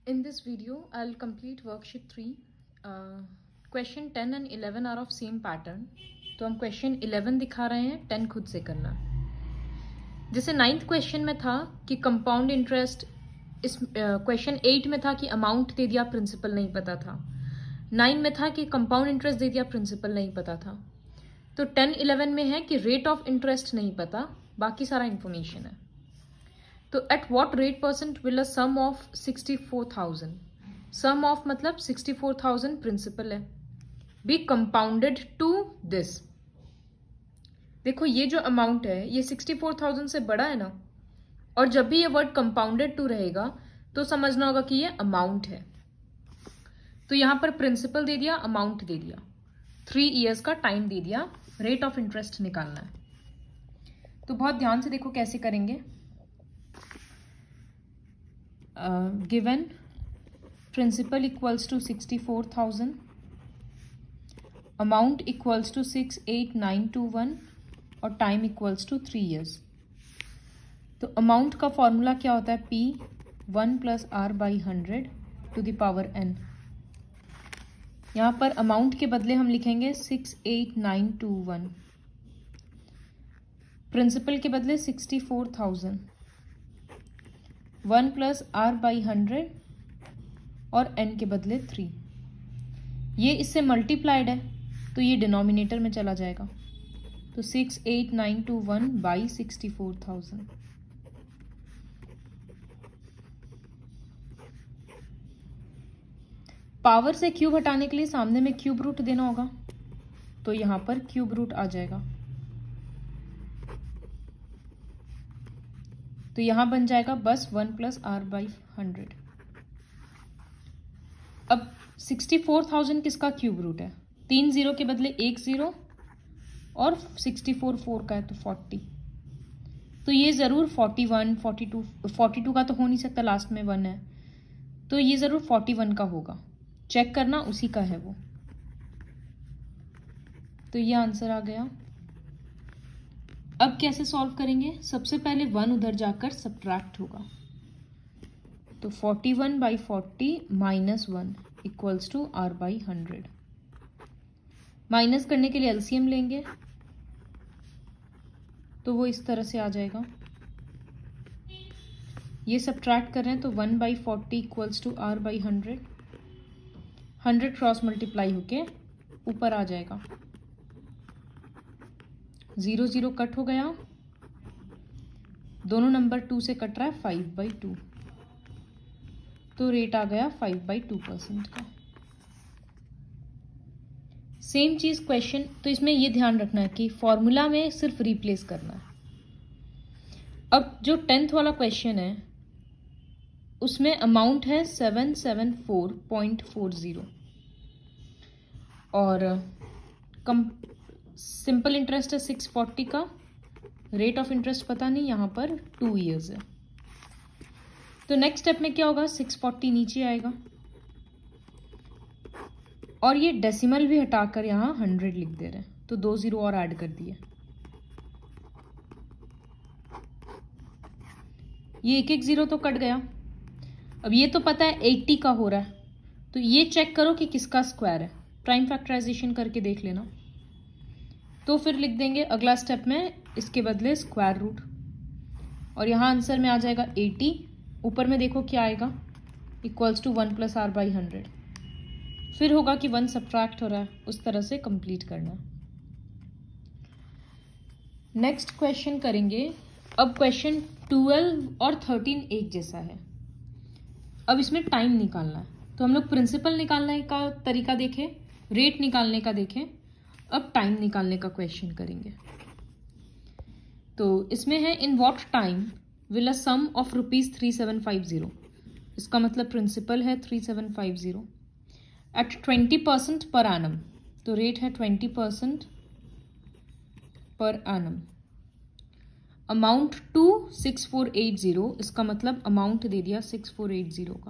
In this video, I'll complete worksheet 3. Question 10 and 11 are of same pattern. तो हम question 11 दिखा रहे हैं, 10 खुद से करना। जैसे 9th क्वेश्चन में था कि कंपाउंड इंटरेस्ट, इस क्वेश्चन 8 में था कि अमाउंट दे दिया, प्रिंसिपल नहीं पता था। 9 में था कि कंपाउंड इंटरेस्ट दे दिया, प्रिंसिपल नहीं पता था। तो 10-11 में है कि रेट ऑफ इंटरेस्ट नहीं पता, बाकी सारा इंफॉर्मेशन है। तो at what rate percent will a sum of 64,000, sum of मतलब 64,000 प्रिंसिपल है, बी कंपाउंडेड टू दिस। देखो ये जो अमाउंट है ये 64,000 से बड़ा है ना, और जब भी ये वर्ड कंपाउंडेड टू रहेगा तो समझना होगा कि ये अमाउंट है। तो यहां पर प्रिंसिपल दे दिया, अमाउंट दे दिया, 3 ईयर्स का टाइम दे दिया, रेट ऑफ इंटरेस्ट निकालना है। तो बहुत ध्यान से देखो कैसे करेंगे। Given principal equals to 64,000, amount equals to 68921 और टाइम इक्वल्स टू 3 ईयर्स। तो अमाउंट का फॉर्मूला क्या होता है? P 1 + R/100 to the power n। यहाँ पर अमाउंट के बदले हम लिखेंगे 68921, प्रिंसिपल के बदले 64,000, 1 + R/100 और n के बदले 3। ये इससे मल्टीप्लाइड है तो ये डिनोमिनेटर में चला जाएगा। तो 68921 बाई 64,000। पावर से क्यूब हटाने के लिए सामने में क्यूब रूट देना होगा, तो यहां पर क्यूब रूट आ जाएगा। तो यहां बन जाएगा बस 1 + R/100। अब 64,000 किसका क्यूब रूट है? 3 0 के बदले 1 0 और 64 4 का है तो 40। तो ये जरूर 41 42 का तो हो नहीं सकता, लास्ट में 1 है, तो ये जरूर 41 का होगा। चेक करना, उसी का है वो। तो ये आंसर आ गया। अब कैसे सॉल्व करेंगे? सबसे पहले 1 उधर जाकर सब्ट्रैक्ट होगा, तो 41/40 - 1 इक्वल्स टू R/100। माइनस करने के लिए एलसीएम लेंगे तो वो इस तरह से आ जाएगा। ये सब्ट्रैक्ट कर रहे हैं तो 1/40 equals to R/100। 100 cross multiply होके ऊपर आ जाएगा, 0 0 कट हो गया, दोनों नंबर 2 से कट रहा है, 5/2। तो रेट आ गया 5/2% का। सेम चीज क्वेश्चन, तो इसमें ये ध्यान रखना है कि फॉर्मूला में सिर्फ रिप्लेस करना है। अब जो 10th वाला क्वेश्चन है उसमें अमाउंट है 774.40 और सिंपल इंटरेस्ट है 640 का, रेट ऑफ इंटरेस्ट पता नहीं, यहां पर 2 ईयर्स है। तो नेक्स्ट स्टेप में क्या होगा? 640 नीचे आएगा और ये डेसिमल भी हटाकर यहां 100 लिख दे रहे हैं, तो 2 0 और ऐड कर दिए। ये 1 1 0 तो कट गया। अब ये तो पता है 80 का हो रहा है, तो ये चेक करो कि किसका स्क्वायर है, प्राइम फैक्टराइजेशन करके देख लेना। तो फिर लिख देंगे अगला स्टेप में इसके बदले स्क्वायर रूट, और यहाँ आंसर में आ जाएगा 80। ऊपर में देखो क्या आएगा, इक्वल्स टू 1 + R/100। फिर होगा कि 1 सब्ट्रैक्ट हो रहा है, उस तरह से कंप्लीट करना। नेक्स्ट क्वेश्चन करेंगे। अब क्वेश्चन 12 और 13 एक जैसा है। अब इसमें टाइम निकालना है, तो हम लोग प्रिंसिपल निकालने का तरीका देखें, रेट निकालने का देखें, अब टाइम निकालने का क्वेश्चन करेंगे। तो इसमें है in what time will a sum of ₹3750, इसका मतलब प्रिंसिपल है 3750 एट 20% पर एनम, तो रेट है 20% पर एनम। अमाउंट टू 6480, इसका मतलब अमाउंट दे दिया 6480 का।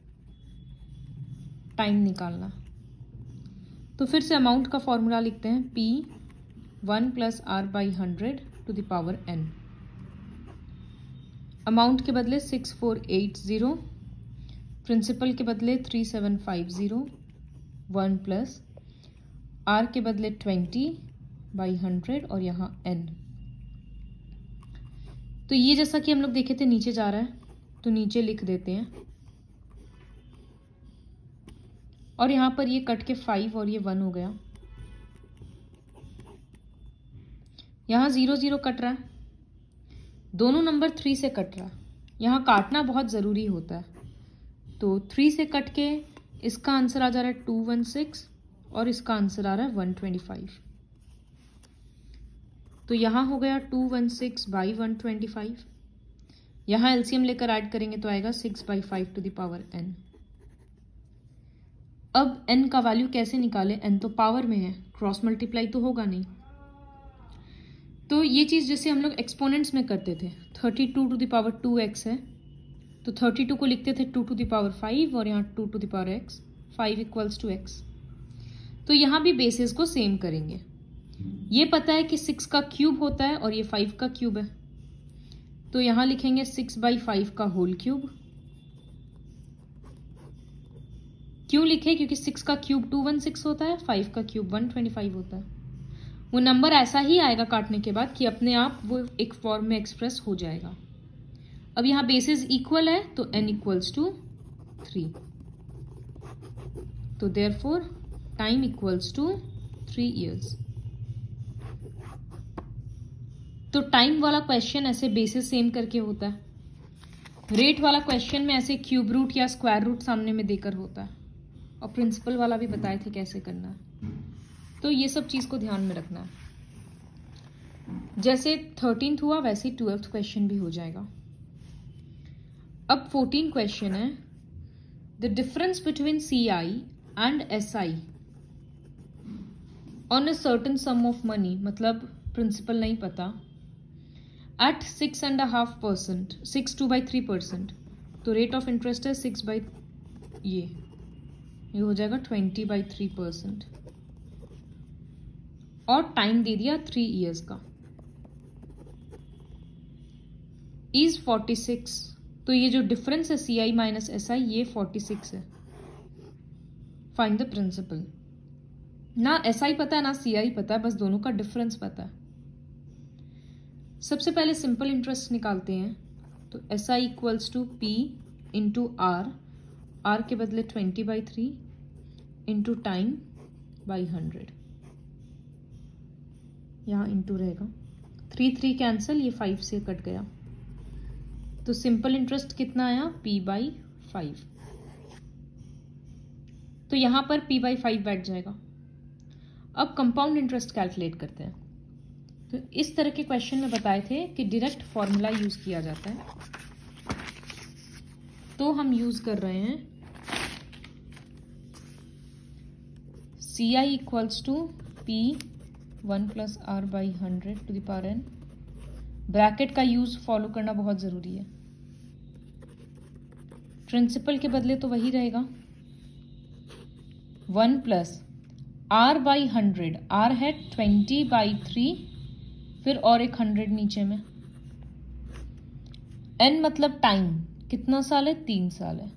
टाइम निकालना, तो फिर से अमाउंट का फॉर्मूला लिखते हैं P 1 + R/100 to the power n। Amount के बदले 6480, प्रिंसिपल के बदले 3750, 1 प्लस आर के बदले 20/100 और यहाँ n। तो ये जैसा कि हम लोग देखे थे नीचे जा रहा है, तो नीचे लिख देते हैं और यहाँ पर ये कट के 5 और ये 1 हो गया। यहाँ 0 0 कट रहा है, दोनों नंबर 3 से कट रहा है। यहाँ काटना बहुत ज़रूरी होता है, तो 3 से कट के इसका आंसर आ जा रहा है 216 और इसका आंसर आ रहा है 125। तो यहाँ हो गया 216/125। यहाँ एलसीएम लेकर ऐड करेंगे तो आएगा 6/5n। अब n का वैल्यू कैसे निकाले, n तो पावर में है, क्रॉस मल्टीप्लाई तो होगा नहीं। तो ये चीज़ जैसे हम लोग एक्सपोनेंट्स में करते थे, 32⁻2x है तो 32 को लिखते थे 2⁵ और यहाँ 2⁻x, 5 = x। तो यहाँ भी बेसिस को सेम करेंगे। ये पता है कि 6 का क्यूब होता है और ये 5 का क्यूब है, तो यहाँ लिखेंगे 6/5 का होल क्यूब। क्यों लिखे? क्योंकि 6 का क्यूब 216 होता है, 5 का क्यूब 125 होता है। वो नंबर ऐसा ही आएगा काटने के बाद कि अपने आप वो एक फॉर्म में एक्सप्रेस हो जाएगा। अब यहाँ बेसिस इक्वल है तो n = 3, तो देयरफॉर टाइम = 3 years। तो टाइम वाला क्वेश्चन ऐसे बेसिस सेम करके होता है, रेट वाला क्वेश्चन में ऐसे क्यूब रूट या स्क्वायर रूट सामने में देकर होता है, और प्रिंसिपल वाला भी बताए थे कैसे करना है। तो ये सब चीज को ध्यान में रखना है। जैसे 13th हुआ वैसे 12th क्वेश्चन भी हो जाएगा। अब 14 क्वेश्चन है, the difference between CI and SI on a certain sum of money, मतलब प्रिंसिपल नहीं पता, एट 6.5%, 6/3%। तो रेट ऑफ इंटरेस्ट है 6 ये हो जाएगा 20/3%, और टाइम दे दिया 3 years का, इज 46। तो ये जो डिफरेंस है CI माइनस SI ये 46 है। Find the principal. ना SI पता है ना CI पता है, बस दोनों का डिफरेंस पता है। सबसे पहले सिंपल इंटरेस्ट निकालते हैं, तो SI = P × R के बदले 20/3 इंटू टाइम बाई 100। यहाँ इंटू रहेगा, 3 कैंसिल, ये 5 से कट गया, तो सिंपल इंटरेस्ट कितना आया P/5। तो यहाँ पर P/5 बैठ जाएगा। अब कंपाउंड इंटरेस्ट कैलकुलेट करते हैं। तो इस तरह के क्वेश्चन में बताए थे कि डायरेक्ट फॉर्मूला यूज किया जाता है, तो हम यूज कर रहे हैं CI = P 1 + R/100⁴ ब्रैकेट का यूज फॉलो करना बहुत जरूरी है। प्रिंसिपल के बदले तो वही रहेगा, 1 + R/100, R है 20/3, फिर और एक 100 नीचे में। n मतलब टाइम, कितना साल है? 3 साल है।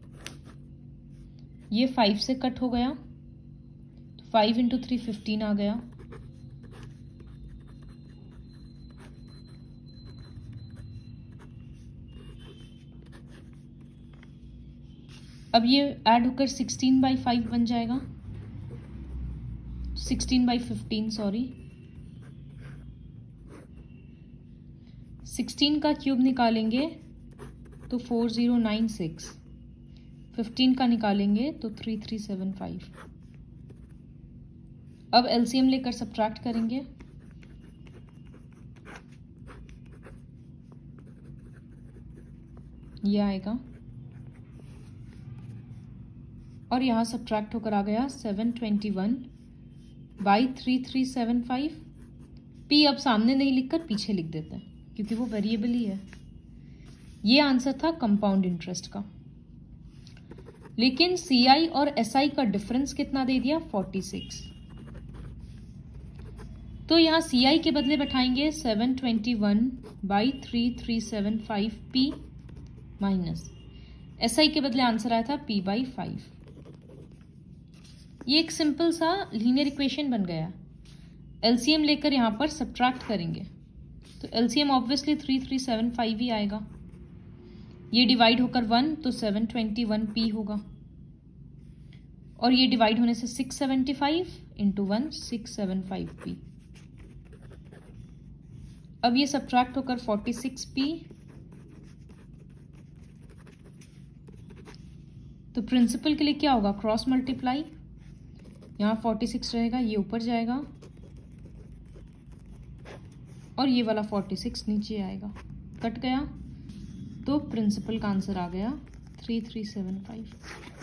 ये 5 से कट हो गया, तो 5 × 3 15 आ गया। अब ये ऐड होकर 16/5 बन जाएगा, 16/15 सॉरी। 16 का क्यूब निकालेंगे तो 4096, 15 का निकालेंगे तो 3375। अब एलसीएम लेकर सब्ट्रैक्ट करेंगे, ये आएगा, और यहाँ सब्ट्रैक्ट होकर आ गया 721/3375। P अब सामने नहीं लिखकर पीछे लिख देते हैं क्योंकि वो वेरिएबल ही है। ये आंसर था कंपाउंड इंटरेस्ट का। लेकिन CI और SI का डिफरेंस कितना दे दिया? 46। तो यहाँ CI के बदले बैठाएंगे 721/3375P माइनस SI के बदले आंसर आया था P/5। ये एक सिंपल सा लीनियर इक्वेशन बन गया। LCM लेकर यहां पर सब्ट्रैक्ट करेंगे तो LCM ऑब्वियसली 3375 ही आएगा। ये डिवाइड होकर 1 तो 721P होगा, और ये डिवाइड होने से 675 इंटू 1 675P। अब ये सब्ट्रैक्ट होकर 46P। तो प्रिंसिपल के लिए क्या होगा, क्रॉस मल्टीप्लाई, यहाँ 46 रहेगा, ये ऊपर जाएगा और ये वाला 46 नीचे आएगा, कट गया। तो प्रिंसिपल का आंसर आ गया 3375।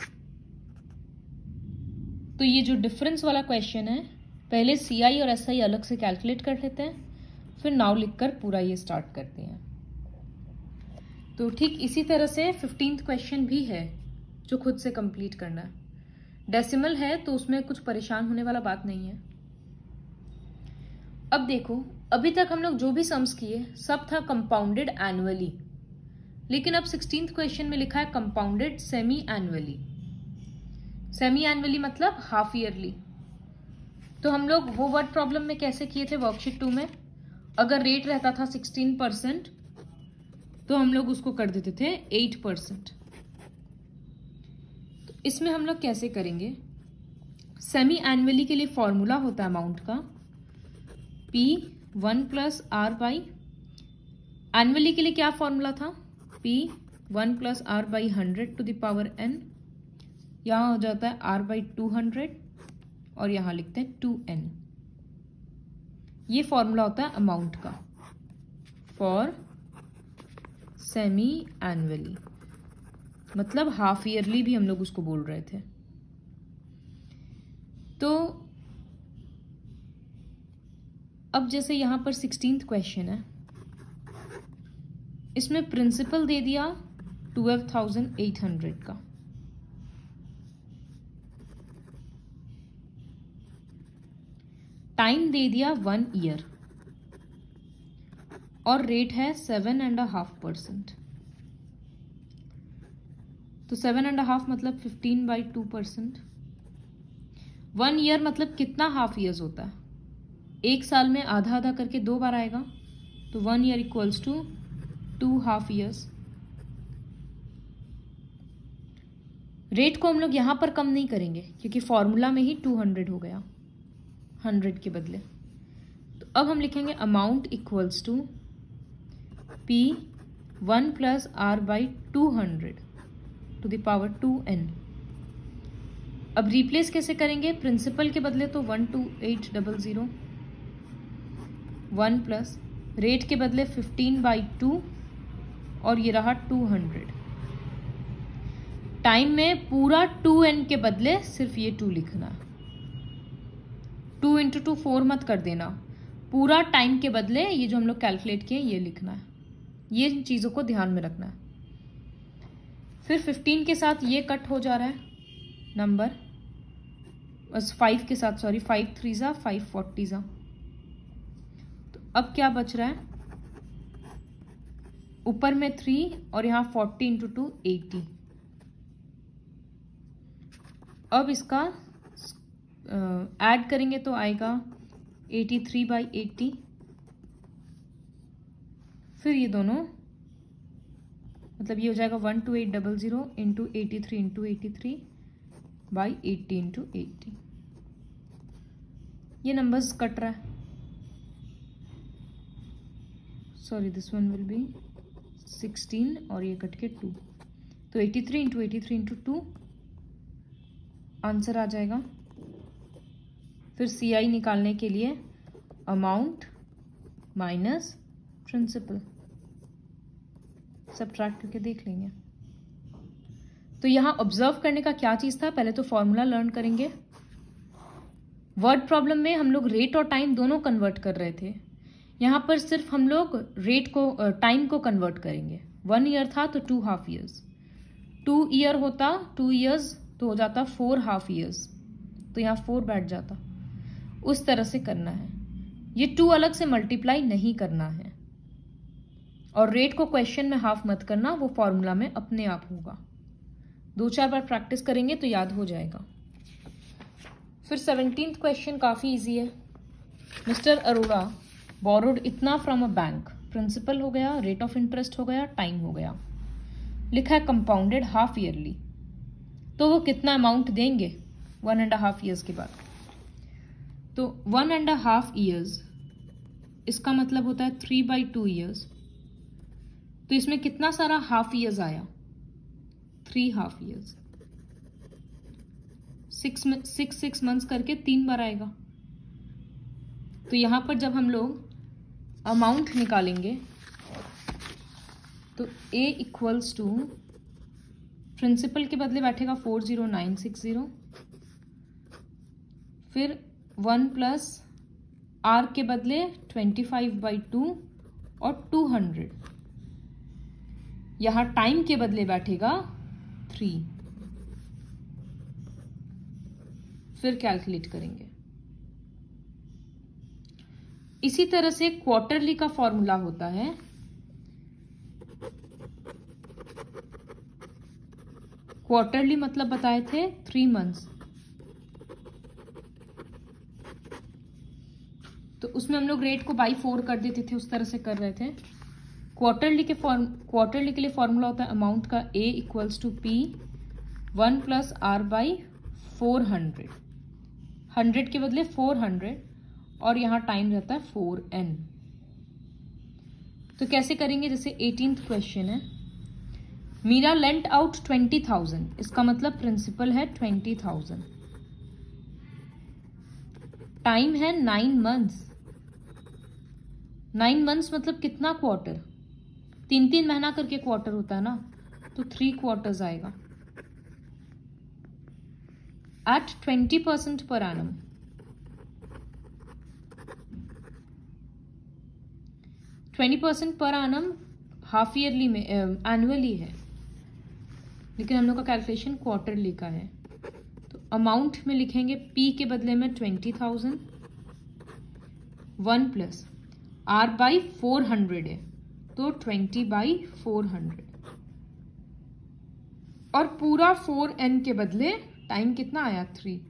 तो ये जो डिफरेंस वाला क्वेश्चन है, पहले CI और SI अलग से कैलकुलेट कर लेते हैं, फिर नाउ लिखकर पूरा ये स्टार्ट करते हैं। तो ठीक इसी तरह से 15th क्वेश्चन भी है जो खुद से कंप्लीट करना है। डेसिमल है तो उसमें कुछ परेशान होने वाला बात नहीं है। अब देखो, अभी तक हम लोग जो भी सम्स किए सब था कंपाउंडेड एनुअली, लेकिन अब 16th क्वेश्चन में लिखा है compounded semi annually. Semi annually मतलब हाफ ईयरली। तो हम लोग वो वर्ड प्रॉब्लम में कैसे किए थे वर्कशीट 2 में, अगर रेट रहता था 16% तो हम लोग उसको कर देते थे 8%। तो इसमें हम लोग कैसे करेंगे, सेमी एनुअली के लिए फॉर्मूला होता है अमाउंट का P1 + R/, एनुअली के लिए क्या फॉर्मूला था, P1 + R/100⁴ यहां हो जाता है R/200 और यहां लिखते हैं 2n। ये फॉर्मूला होता है अमाउंट का फॉर सेमी एनुअली, मतलब हाफ ईयरली भी हम लोग उसको बोल रहे थे। तो अब जैसे यहां पर 16th क्वेश्चन है, इसमें प्रिंसिपल दे दिया 12,800 का, टाइम दे दिया 1 ईयर और रेट है 7.5%। तो 7.5 मतलब 15/2%। 1 ईयर मतलब कितना हाफ ईयर्स होता है, एक साल में आधा आधा करके 2 बार आएगा, तो 1 year equals to 2 half years. Rate को हम लोग यहां पर कम नहीं करेंगे क्योंकि फॉर्मूला में ही 200 हो गया 100 के बदले। तो अब हम लिखेंगे amount equals to P1 + R/200⁴ अब रिप्लेस कैसे करेंगे, प्रिंसिपल के बदले तो 12800, 1 प्लस रेट के बदले 15/2 और ये रहा 200। टाइम में पूरा 2n के बदले सिर्फ ये 2 लिखना, 2 × 2 4 मत कर देना, पूरा टाइम के बदले ये जो हम लोग कैलकुलेट किए ये लिखना है। ये चीज़ों को ध्यान में रखना है। फिर 15 के साथ ये कट हो जा रहा है नंबर, बस 5 के साथ, सॉरी 5 3 5 40। तो अब क्या बच रहा है, ऊपर में 3 और यहाँ 40 × 2 80। अब इसका ऐड करेंगे तो आएगा 83/80। फिर ये दोनों मतलब ये हो जाएगा 12800 × 83 × 83/80 × 80। ये नंबर्स कट रहा है, sorry this one will be 16 और ये कट के 2, तो 83 × 83 × 2 आंसर आ जाएगा। फिर CI निकालने के लिए अमाउंट माइनस प्रिंसिपल सब्ट्रैक्ट करके देख लेंगे। तो यहां ऑब्जर्व करने का क्या चीज था, पहले तो फॉर्मूला लर्न करेंगे। वर्ड प्रॉब्लम में हम लोग रेट और टाइम दोनों कन्वर्ट कर रहे थे, यहां पर सिर्फ हम लोग रेट को टाइम को कन्वर्ट करेंगे। 1 ईयर था तो 2 हाफ ईयर्स, 2 ईयर होता 2 ईयर्स तो हो जाता 4 हाफ ईयर्स, तो यहाँ 4 बैठ जाता। उस तरह से करना है, ये 2 अलग से मल्टीप्लाई नहीं करना है। और रेट को क्वेश्चन में हाफ मत करना, वो फॉर्मूला में अपने आप होगा। 2-4 बार प्रैक्टिस करेंगे तो याद हो जाएगा। फिर 17th क्वेश्चन काफ़ी इजी है। मिस्टर अरोड़ा बोरोड इतना फ्रॉम अ बैंक, प्रिंसिपल हो गया, रेट ऑफ इंटरेस्ट हो गया, टाइम हो गया, लिखा है कंपाउंडेड हाफ ईयरली, तो वो कितना अमाउंट देंगे 1.5 ईयर्स के बाद। तो 1.5 ईयर्स इसका मतलब होता है 3/2 ईयर्स। तो इसमें कितना सारा हाफ ईयर्स आया, 3 हाफ ईयर्स। 6 मंथ्स करके 3 बार आएगा। तो यहां पर जब हम लोग अमाउंट निकालेंगे तो A इक्वल्स टू प्रिंसिपल के बदले बैठेगा 40960, फिर 1 प्लस R के बदले 25/2 और 200। यहां टाइम के बदले बैठेगा 3। फिर कैलकुलेट करेंगे। इसी तरह से क्वार्टरली का फॉर्मूला होता है क्वार्टरली मतलब बताए थे 3 मंथ्स। तो उसमें हम लोग रेट को बाई 4 कर देते थे, उस तरह से कर रहे थे। क्वार्टरली के लिए फॉर्मूला होता है अमाउंट का A equals to P 1 plus R by 400। 100 के बदले 400 और यहां टाइम रहता है 4n। तो कैसे करेंगे, जैसे 18th क्वेश्चन है, मीरा लेंट आउट 20,000, इसका मतलब प्रिंसिपल है 20,000, टाइम है 9 मंथ्स। 9 मंथ्स मतलब कितना क्वार्टर, 3 महीना करके क्वार्टर होता है ना, तो 3 क्वार्टर्स आएगा एट 20% पर एनम। 20% पर एनम हाफ ईयरली में एनुअली है, लेकिन हम लोग का कैलकुलेशन क्वार्टरली का है। तो अमाउंट में लिखेंगे P के बदले में 20,000, 1 प्लस R बाई 400 है तो 20/400, और पूरा 4n के बदले टाइम कितना आया 3।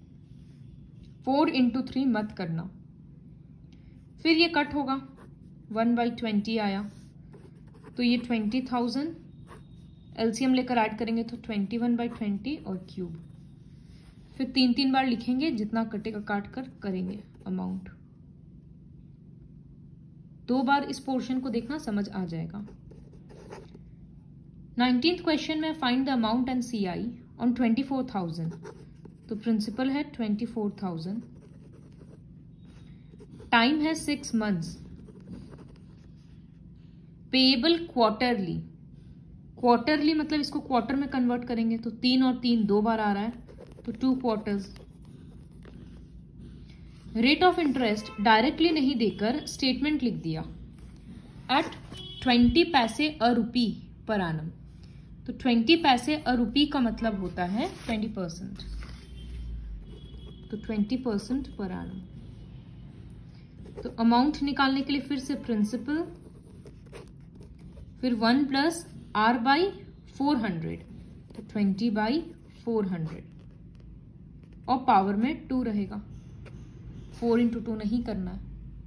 4 × 3 मत करना, फिर ये कट होगा, 1/20 आया, तो ये 20,000 एलसीएम लेकर ऐड करेंगे तो 21/20 और क्यूब। फिर 3 बार लिखेंगे, जितना कटेगा काट कर करेंगे अमाउंट। 2 बार इस पोर्शन को देखना, समझ आ जाएगा। 19th क्वेश्चन में find the amount and CI on 24,000। तो प्रिंसिपल है 24,000, टाइम है 6 मंथ्स, पेएबल क्वार्टरली। क्वार्टरली मतलब इसको क्वार्टर में कन्वर्ट करेंगे तो 3 और 3 2 बार आ रहा है, तो 2 quarters. Rate of interest directly नहीं देकर स्टेटमेंट लिख दिया एट 20 पैसे अ रुपी पर एनम। तो 20 पैसे अ रुपी का मतलब होता है 20%, तो 20% पर एनम। तो अमाउंट निकालने के लिए फिर से प्रिंसिपल, फिर 1 प्लस R बाई 400, तो 20/400, और पावर में 2 रहेगा, 4 × 2 नहीं करना है।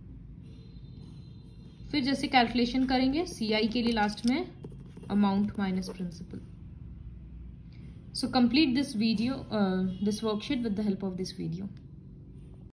फिर जैसे कैलकुलेशन करेंगे CI के लिए लास्ट में amount minus principal. So complete this video, this worksheet with the help of this video.